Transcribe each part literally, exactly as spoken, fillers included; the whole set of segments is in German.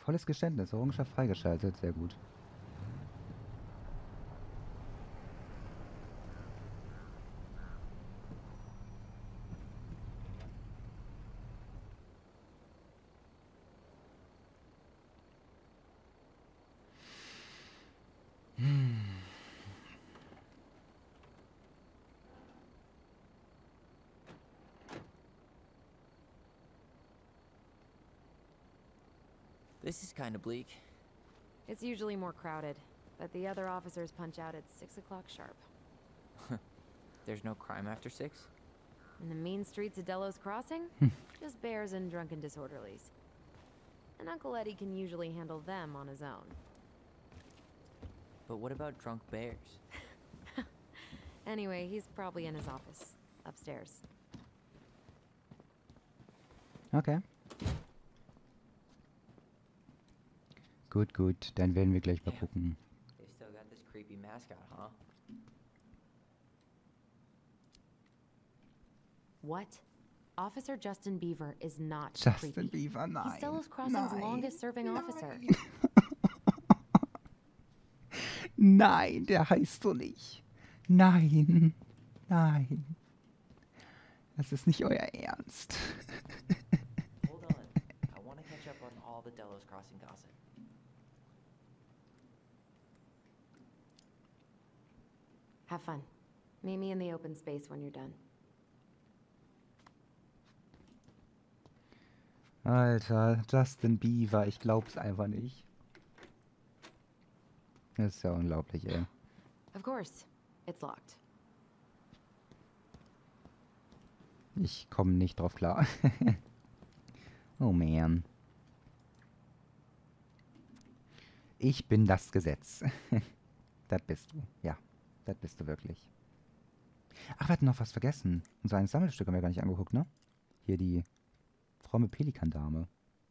Volles Geständnis. Errungenschaft freigeschaltet. Sehr gut. This is kind of bleak. It's usually more crowded, but the other officers punch out at six o'clock sharp. There's no crime after six? In the mean streets of Delos Crossing, just bears and drunken disorderlies. And Uncle Eddie can usually handle them on his own. But what about drunk bears? Anyway, he's probably in his office, upstairs. Okay. Gut, gut. Dann werden wir gleich mal Yeah. gucken. They still got this creepy mascot, huh? What? Officer Justin Beaver is not Justin creepy. Beaver, nein. He's Delos Crossing's Nein. longest serving officer. Nein, der heißt so nicht. Nein. Nein. Das ist nicht euer Ernst. Hold on. I want to catch up on all the Delos Crossing gossip. Have fun. Meet me in the open space when you're done. Alter, Justin Beaver, ich glaub's einfach nicht. Das ist ja unglaublich, ey. Of course. It's locked. Ich komme nicht drauf klar. Oh man. Ich bin das Gesetz. Das bist du. Ja, das bist du wirklich. Ach, wir hatten noch was vergessen. Unser eines Sammelstück haben wir gar nicht angeguckt, ne? Hier die fromme Pelikandame.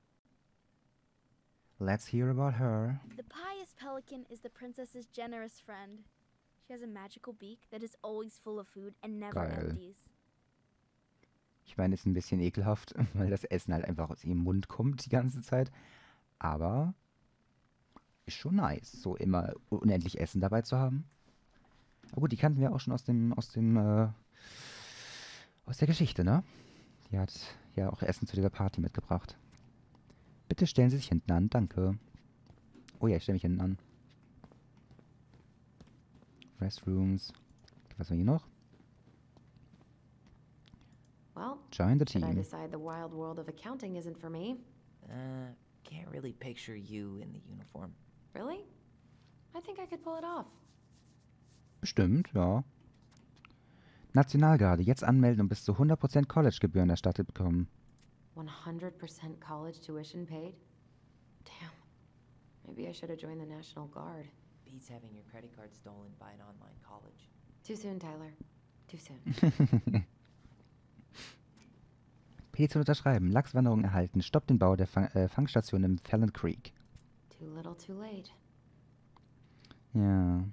Let's hear about her. The pious pelican is the princess's generous friend. She has a magical beak that is always full of food and never Geil. empties. Ich meine, ist ein bisschen ekelhaft, weil das Essen halt einfach aus ihrem Mund kommt die ganze Zeit. Aber ist schon nice, so immer unendlich Essen dabei zu haben. Aber gut, die kannten wir auch schon aus dem, aus dem, äh, aus der Geschichte, ne? Die hat ja auch Essen zu dieser Party mitgebracht. Bitte stellen Sie sich hinten an, danke. Oh ja, ich stelle mich hinten an. Restrooms. Was haben wir hier noch? Well, Join the should I team. decide the wild world of accounting isn't for me? Uh, can't really picture you in the uniform. Really? I think I could pull it off. Bestimmt, ja. Nationalgarde, jetzt anmelden und bis zu hundert Prozent College-Gebühren erstattet bekommen. one hundred percent college tuition paid? Damn. Maybe I should have joined the National Guard. Beats having your credit card stolen by an online college. Too soon, Tyler. Too soon. Petition unterschreiben. Lachswanderung erhalten. Stoppt den Bau der Fang äh, Fangstation im Fallon Creek. Too little, too late. Ja.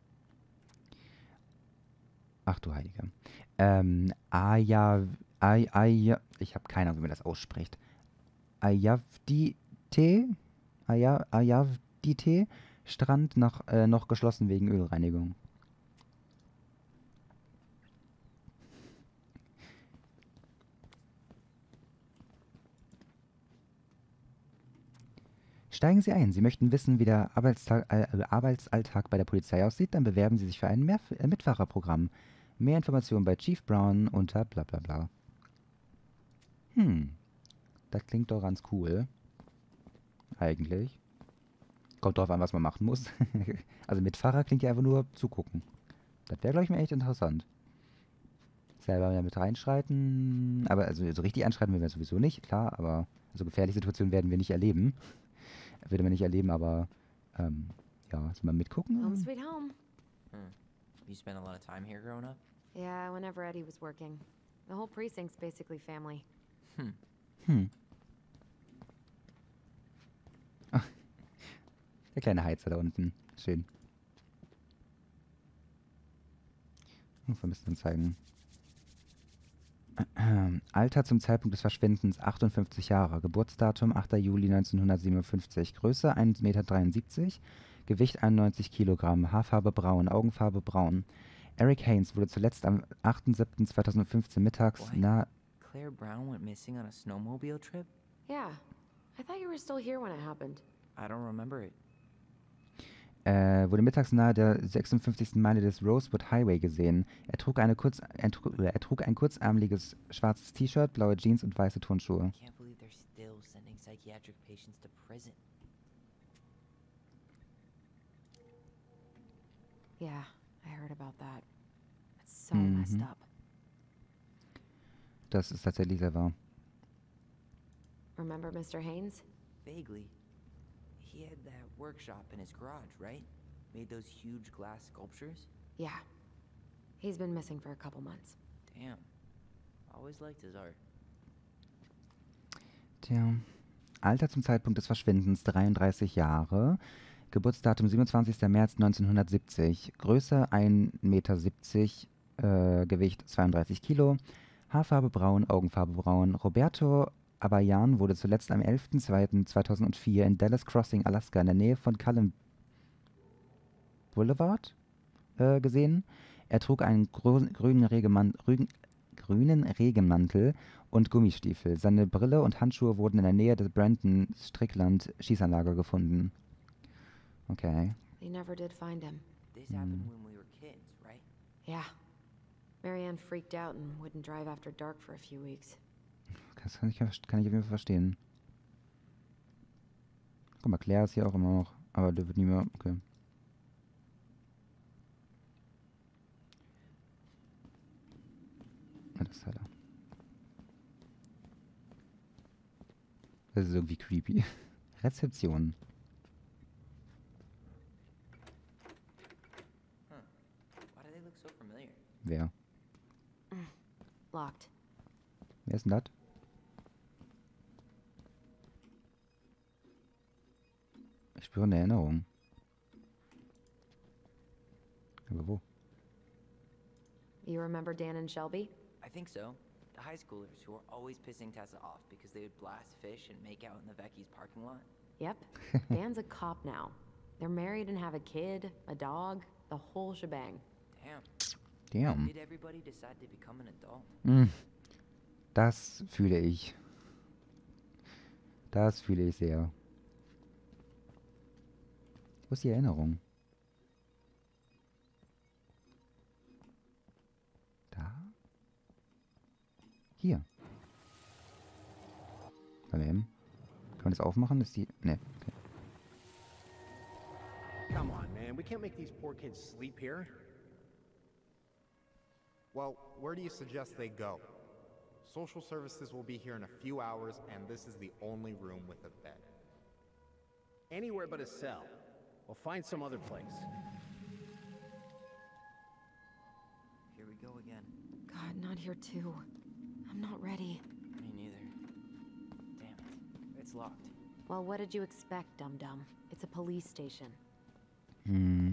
Ach du Heiliger. Ähm, Aya, Ay, Ay, ich habe keine Ahnung, wie man das ausspricht. Ayavdite? Aya, Ayavdite? Strand noch, äh, noch geschlossen wegen Ölreinigung. Steigen Sie ein. Sie möchten wissen, wie der Arbeitstag, äh, Arbeitsalltag bei der Polizei aussieht? Dann bewerben Sie sich für ein Mehrf äh, Mitfahrerprogramm. Mehr Informationen bei Chief Brown unter bla bla bla. Hm. Das klingt doch ganz cool. Eigentlich. Kommt drauf an, was man machen muss. Also Mitfahrer klingt ja einfach nur zugucken. Das wäre, glaube ich, mir echt interessant. Selber damit reinschreiten. Aber also so richtig einschreiten werden wir sowieso nicht, klar. Aber also gefährliche Situationen werden wir nicht erleben. Würde man nicht erleben, aber ähm, ja, also mal mitgucken. Home sweet home. Hmm. You spent a lot of time here growing up? Yeah, whenever Eddie was working. The whole precinct's basically family. Hmm. Hm. Ach, der kleine Heizer da unten. Schön. Hm, Vermisstenanzeigen. Alter zum Zeitpunkt des Verschwindens achtundfünfzig Jahre. Geburtsdatum achter Juli neunzehnhundertsiebenundfünfzig. Größe eins Komma dreiundsiebzig Meter. Gewicht einundneunzig Kilogramm. Haarfarbe braun. Augenfarbe braun. Eric Haynes wurde zuletzt am achter siebter zweitausendfünfzehn mittags What? nahe... Claire Brown went missing on a snowmobile trip? Yeah. I thought you were still here when it happened. I don't remember it. Äh, wurde mittags nahe der sechsundfünfzigsten Meile des Rosewood Highway gesehen. Er trug, eine kurz, er, trug, er trug ein kurzärmeliges schwarzes T-Shirt, blaue Jeans und weiße Turnschuhe. Can't believe they're still sending psychiatric patients to prison. Yeah, I heard about that. It's so messed Mhm. up. Das ist tatsächlich sehr wahr. Remember Mister Haynes? Vaguely. He had that workshop in his garage, right? Made those huge glass sculptures? Yeah. He's been missing for a couple months. Damn. Always liked his art. Tja. Alter zum Zeitpunkt des Verschwindens dreiunddreißig Jahre. Geburtsdatum siebenundzwanzigster März neunzehnhundertsiebzig. Größe ein Meter siebzig. Äh, Gewicht zweiunddreißig Kilo. Haarfarbe braun, Augenfarbe braun. Roberto Abayan wurde zuletzt am elfter zweiter zweitausendvier in Dallas Crossing, Alaska, in der Nähe von Cullen Boulevard äh, gesehen. Er trug einen grü grünen, Regeman Rügen grünen Regenmantel und Gummistiefel. Seine Brille und Handschuhe wurden in der Nähe des Brandon Strickland Schießanlage gefunden. Okay. They never did find him. This happened when we were kids, right? Yeah. Marianne freaked out and wouldn't drive after dark for a few weeks. Das kann ich, kann ich auf jeden Fall verstehen. Guck mal, Claire ist hier auch immer noch. Aber der wird nie mehr. Okay. Ah, das ist halt er. Das ist irgendwie creepy. Rezeption. Why do they look so familiar? Wer? Locked. Wer ist denn das? Ich spüre eine Erinnerung. Aber wo? You remember Dan and Shelby? I think so. The high schoolers who were always pissing Tessa off because they would blast fish and make out in the Vecchi's parking lot. Yep. Dan's a cop now. They're married and have a kid, a dog, the whole shebang. Damn. Damn. Did everybody decide to become an adult? Mm. Das fühle ich. Das fühle ich sehr. Wo ist die Erinnerung? Da? Hier. Bei wem? Kann man das aufmachen? Ist die... Ne. Okay. Come on, man. We can't make these poor kids sleep here. Well, where do you suggest they go? Social services will be here in a few hours, and this is the only room with a bed. Anywhere but a cell. We'll find some other place. Here we go again. God, not here too. I'm not ready. Me neither. Damn it. It's locked. Well, what did you expect, dum-dum? It's a police station. Hm.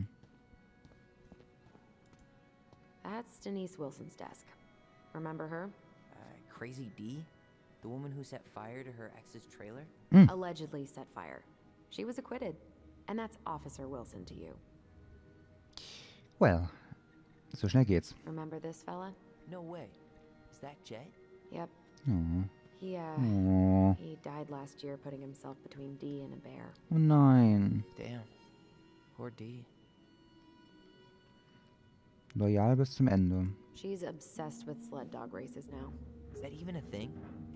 That's Denise Wilson's desk. Remember her? Uh, Crazy D? The woman who set fire to her ex's trailer? Allegedly set fire. She was acquitted. And that's Officer Wilson to you. Well. So schnell geht's. Remember this fella? No way. Is that Jet? Yep. Oh. He, uh, Oh. he died last year putting himself between Dee and a bear. Oh nein. Damn. Poor D. Loyal bis zum Ende. She's obsessed with sled dog races now. Is that even a thing?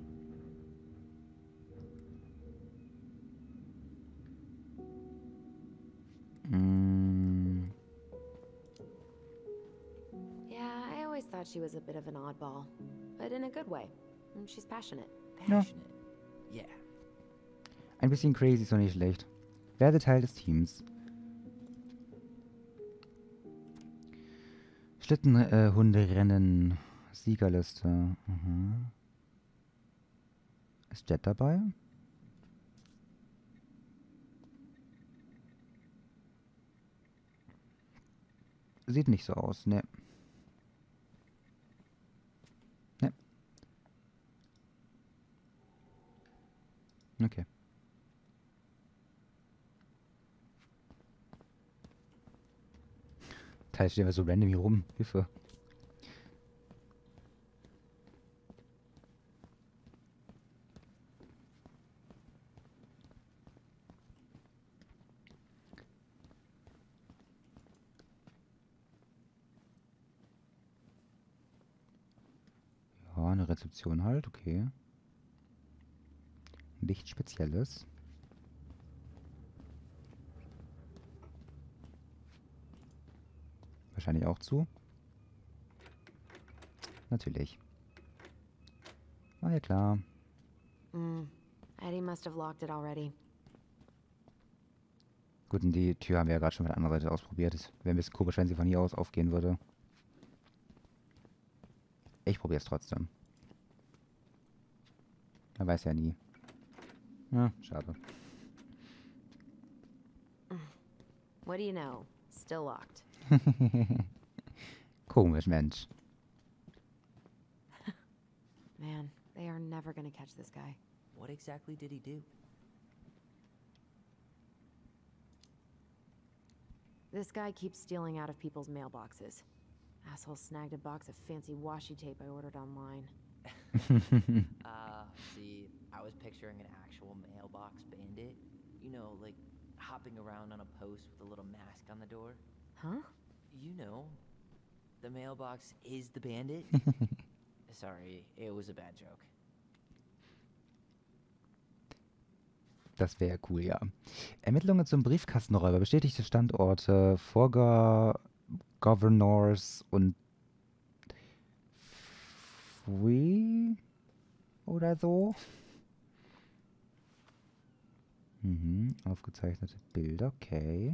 Mm. Yeah, I always thought she was a bit of an oddball. But in a good way. Mm, She's passionate. Passionate. Yeah. Ein bisschen crazy ist doch nicht schlecht. Werde Teil des Teams. Schlittenhunderennen. Siegerliste. Mhm. Ist Jet dabei? Sieht nicht so aus, ne. Ne. Okay. Teil steht einfach so random hier rum. Hilfe. Ja, eine Rezeption halt, okay. Nichts Spezielles. Wahrscheinlich auch zu. Natürlich. Na ja, klar. Mm. Eddie must have locked it already. Gut, und die Tür haben wir ja gerade schon von der anderen Seite ausprobiert. Wäre ein bisschen komisch, wenn sie von hier aus aufgehen würde. Ich probiere es trotzdem. Man weiß ja nie. Ja, schade. What do you know? Still locked. Komisch, Mensch. Man, they are never gonna catch this guy. What exactly did he do? This guy keeps stealing out of people's mailboxes. Asshole snagged a box of fancy washi tape I ordered online. Uh, see, I was picturing an actual mailbox bandit. You know, like hopping around on a post with a little mask on the door. Huh? You know, the mailbox is the bandit. Sorry, it was a bad joke. Das wäre cool, ja. Ermittlungen zum Briefkastenräuber, bestätigte Standorte, Vorgo Governors und Free oder so. Mhm, aufgezeichnete Bilder, okay.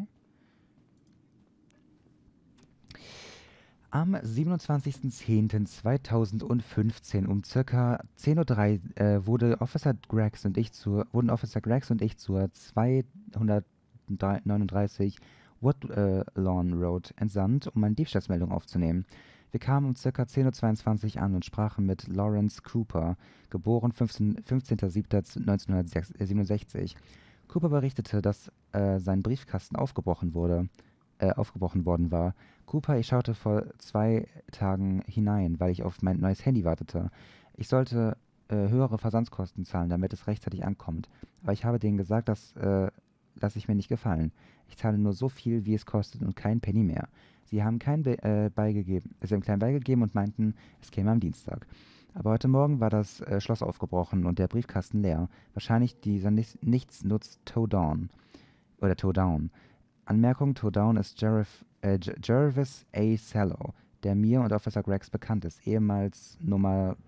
Am siebenundzwanzigsten zehnten zweitausendfünfzehn um circa zehn Uhr drei äh, wurde Officer Greggs und ich zur, wurden Officer Greggs und ich zur zweihundertneununddreißig Woodlawn Road entsandt, um eine Diebstahlsmeldung aufzunehmen. Wir kamen um circa zehn Uhr zweiundzwanzig an und sprachen mit Lawrence Cooper, geboren fünfzehnter siebter neunzehnhundertsiebenundsechzig. Cooper berichtete, dass äh, sein Briefkasten aufgebrochen wurde, äh, aufgebrochen worden war. Cooper, ich schaute vor zwei Tagen hinein, weil ich auf mein neues Handy wartete. Ich sollte äh, höhere Versandkosten zahlen, damit es rechtzeitig ankommt. Aber ich habe denen gesagt, dass äh, lasse ich mir nicht gefallen. Ich zahle nur so viel, wie es kostet und kein Penny mehr. Sie haben kein Be äh, beigegeben, sie haben klein beigegeben und meinten, es käme am Dienstag. Aber heute Morgen war das äh, Schloss aufgebrochen und der Briefkasten leer. Wahrscheinlich dieser Nis Nichtsnutz Towdown. Oder Towdown. Anmerkung, Towdown ist Jerif, äh, Jervis A. Sallow, der mir und Officer Greggs bekannt ist, ehemals Nummer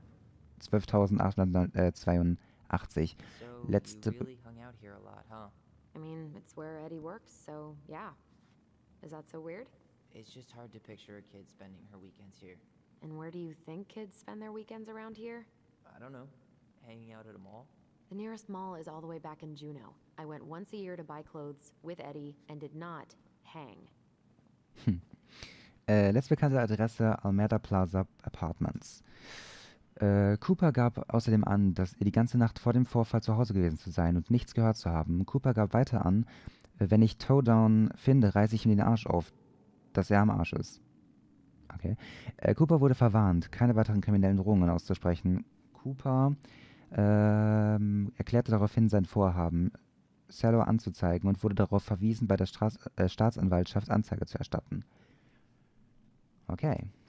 zwölftausendachthundertzweiundachtzig. So Letzte you really hung out here a lot, huh? I mean, it's where Eddie works, so yeah. Is that so weird? It's just hard to picture a kid spending her weekends here. And where do you think kids spend their weekends around here? I don't know, hanging out at a mall? The nearest mall is all the way back in Juneau. I went once a year to buy clothes with Eddie and did not hang. Hm. Äh, letztbekannte Adresse Almeda Plaza Apartments. Äh, Cooper gab außerdem an, dass er die ganze Nacht vor dem Vorfall zu Hause gewesen zu sein und nichts gehört zu haben. Cooper gab weiter an, äh, wenn ich Towdown finde, reiße ich ihm den Arsch auf, dass er am Arsch ist. Okay. Äh, Cooper wurde verwarnt, keine weiteren kriminellen Drohungen auszusprechen. Cooper ähm, erklärte daraufhin sein Vorhaben, Sallow anzuzeigen und wurde darauf verwiesen, bei der Straß äh, Staatsanwaltschaft Anzeige zu erstatten. Okay.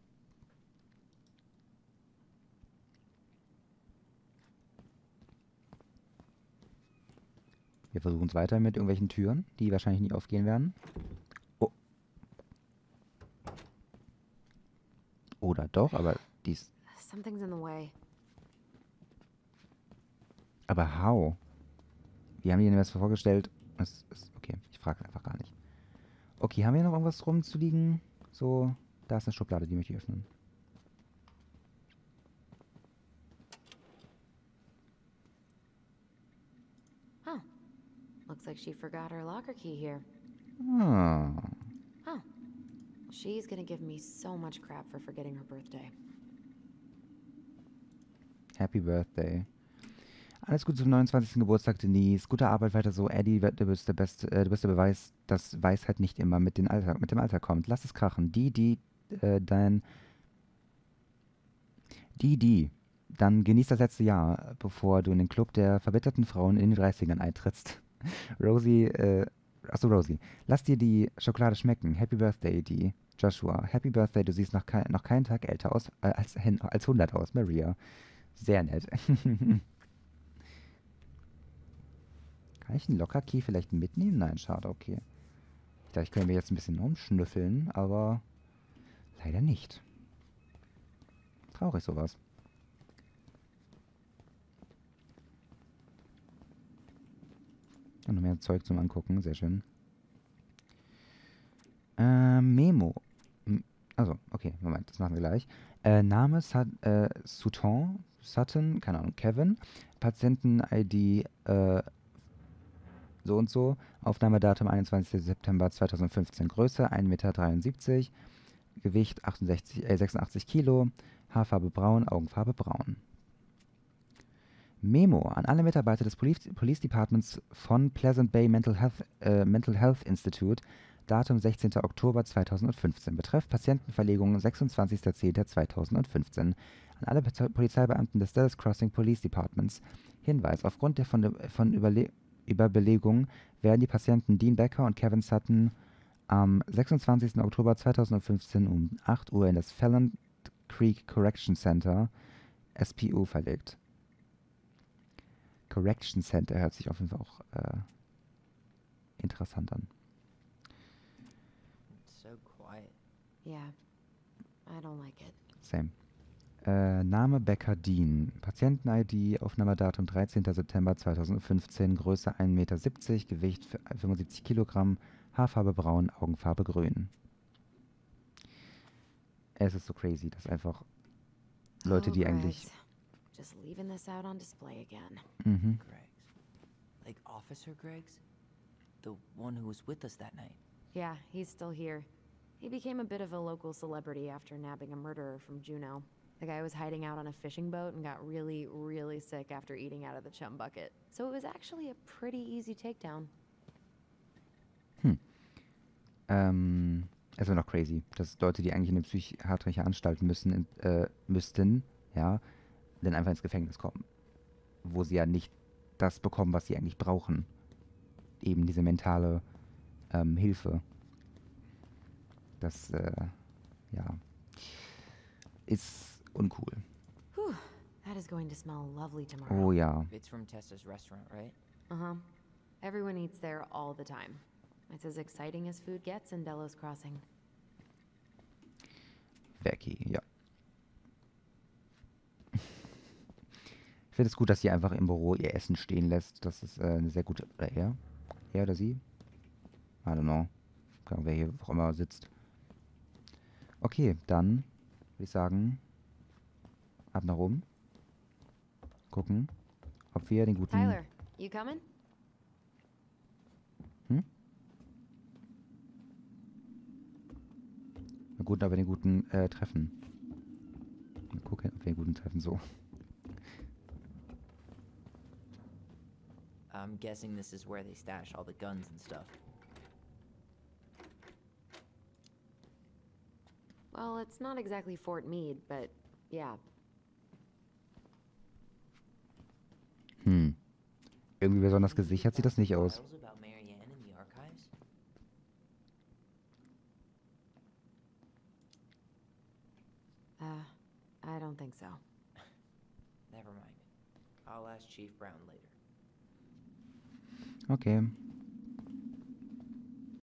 Wir versuchen es weiter mit irgendwelchen Türen, die wahrscheinlich nicht aufgehen werden. Oh. Oder doch, aber dies. Something's in the way. Aber how? Wie haben die denn das vorgestellt? Das ist okay, ich frage einfach gar nicht. Okay, haben wir noch irgendwas rumzuliegen? So, da ist eine Schublade, die möchte ich öffnen. Huh. Looks like she forgot her locker key here. Ah. Huh. She's gonna give me so much crap for forgetting her birthday. Happy Birthday. Alles Gute zum neunundzwanzigsten Geburtstag, Denise. Gute Arbeit weiter so. Eddie, du bist der beste, äh, du bist der Beweis, dass Weisheit nicht immer mit, den Alter, mit dem Alter kommt. Lass es krachen. Die, die, äh, dein... Die, die. Dann genieß das letzte Jahr, bevor du in den Club der verbitterten Frauen in den dreißigern eintrittst. Rosie, äh, achso, Rosie. Lass dir die Schokolade schmecken. Happy Birthday, die Joshua. Happy Birthday, du siehst noch, kei noch keinen Tag älter aus, äh, als, als hundert aus, Maria. Sehr nett. Kann ich einen Locker-Key vielleicht mitnehmen? Nein, schade, okay. Ich dachte, ich könnte mir jetzt ein bisschen rumschnüffeln, aber leider nicht. Traurig sowas. Und noch mehr Zeug zum Angucken, sehr schön. Äh, Memo. M also, okay, Moment, das machen wir gleich. Äh, Name Sut äh, Sutton, Sutton, keine Ahnung, Kevin. Patienten-I D äh, so und so. Aufnahmedatum einundzwanzigster September zweitausendfünfzehn. Größe ein Meter dreiundsiebzig. Gewicht achtundsechzig, äh, sechsundachtzig Kilo. Haarfarbe braun, Augenfarbe braun. Memo an alle Mitarbeiter des Police, Police Departments von Pleasant Bay Mental Health, äh, Mental Health Institute. Datum sechzehnter Oktober zweitausendfünfzehn. Betreff Patientenverlegung sechsundzwanzigster zehnter zweitausendfünfzehn. An alle Pe Polizeibeamten des Dallas Crossing Police Departments. Hinweis: Aufgrund der von, von Überle Überbelegung werden die Patienten Dean Becker und Kevin Sutton am sechsundzwanzigsten Oktober zweitausendfünfzehn um acht Uhr in das Fallon Creek Correction Center, S P U, verlegt. Correction Center hört sich auf jeden Fall auch äh, interessant an. It's so quiet. Yeah, I don't like it. Same. Äh, Name Becker Dean. Patienten-I D, Aufnahmedatum dreizehnter September zweitausendfünfzehn, Größe ein Meter siebzig, Gewicht fünfundsiebzig Kilogramm, Haarfarbe braun, Augenfarbe grün. Es ist so crazy, dass einfach Leute, Oh, die eigentlich... Greg's. Just leaving this out on display again. Mhm. Greg's. Like Officer Greg's? The one who was with us that night. Yeah, he's still here. He became a bit of a local celebrity after nabbing a murderer from Juneau. The guy was hiding out on a fishing boat and got really, really sick after eating out of the chum bucket. So it was actually a pretty easy takedown. Hm. Ähm, es ist noch crazy, dass Leute, die eigentlich in eine psychiatrische Anstalt müssen, äh, müssten, ja, dann einfach ins Gefängnis kommen. Wo sie ja nicht das bekommen, was sie eigentlich brauchen. Eben diese mentale ähm, Hilfe. Das, äh, ja, ist uncool. Whew, that is going to smell lovely tomorrow. Oh ja. It's from Tessa's restaurant, right? Uh-huh. Everyone eats there all the time. It's as exciting as food gets in Delos Crossing. Becky, ja. Ich finde es gut, dass sie einfach im Büro ihr Essen stehen lässt. Das ist äh, eine sehr gute... Oder er? Er oder sie? I don't know. Keine Ahnung, wer hier auch immer sitzt. Okay, dann würde ich sagen, ab nach oben. Gucken, ob wir den guten... Tyler, you coming? Hm? Na gut, ob wir den guten äh, treffen. Mal gucken, ob wir den guten treffen, so. I'm guessing this is where they stash all the guns and stuff. Well, it's not exactly Fort Meade, but yeah. Hm. Irgendwie besonders gesichert sieht das nicht aus. Files about Marianne in the archives? Uh, I don't think so. Never mind. I'll ask Chief Brown later. Okay.